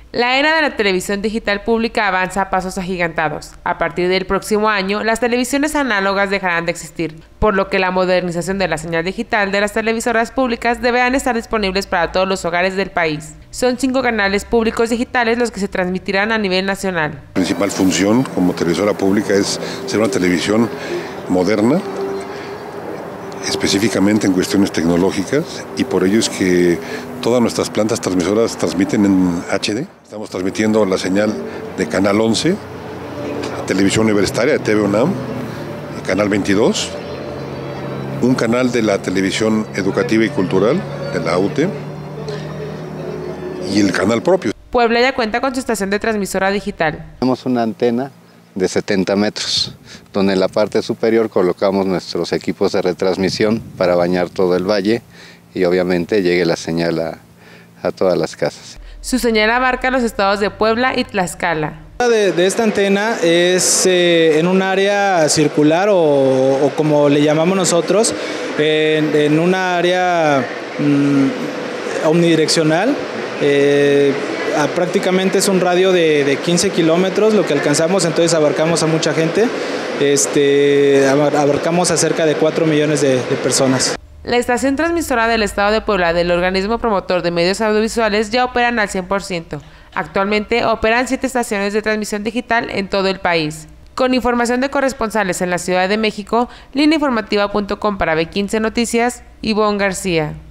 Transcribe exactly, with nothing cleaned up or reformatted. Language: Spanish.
La era de la televisión digital pública avanza a pasos agigantados. A partir del próximo año, las televisiones análogas dejarán de existir, por lo que la modernización de la señal digital de las televisoras públicas deberán estar disponibles para todos los hogares del país. Son cinco canales públicos digitales los que se transmitirán a nivel nacional. La principal función como televisora pública es ser una televisión moderna, específicamente en cuestiones tecnológicas, y por ello es que todas nuestras plantas transmisoras transmiten en H D. Estamos transmitiendo la señal de Canal once, Televisión Universitaria de T V UNAM, Canal veintidós, un canal de la Televisión Educativa y Cultural de la U T E y el canal propio. Puebla ya cuenta con su estación de transmisora digital. Tenemos una antena de setenta metros, donde en la parte superior colocamos nuestros equipos de retransmisión para bañar todo el valle y obviamente llegue la señal a, a todas las casas. Su señal abarca los estados de Puebla y Tlaxcala. De, de esta antena es eh, en un área circular o, o como le llamamos nosotros, en, en una área mmm, omnidireccional. Eh, a, prácticamente es un radio de, de quince kilómetros lo que alcanzamos, entonces abarcamos a mucha gente, este, abarcamos a cerca de cuatro millones de, de personas. La estación transmisora del estado de Puebla del organismo promotor de medios audiovisuales ya operan al cien por ciento. Actualmente operan siete estaciones de transmisión digital en todo el país. Con información de corresponsales en la Ciudad de México, línea informativa punto com para B quince Noticias, Ivonne García.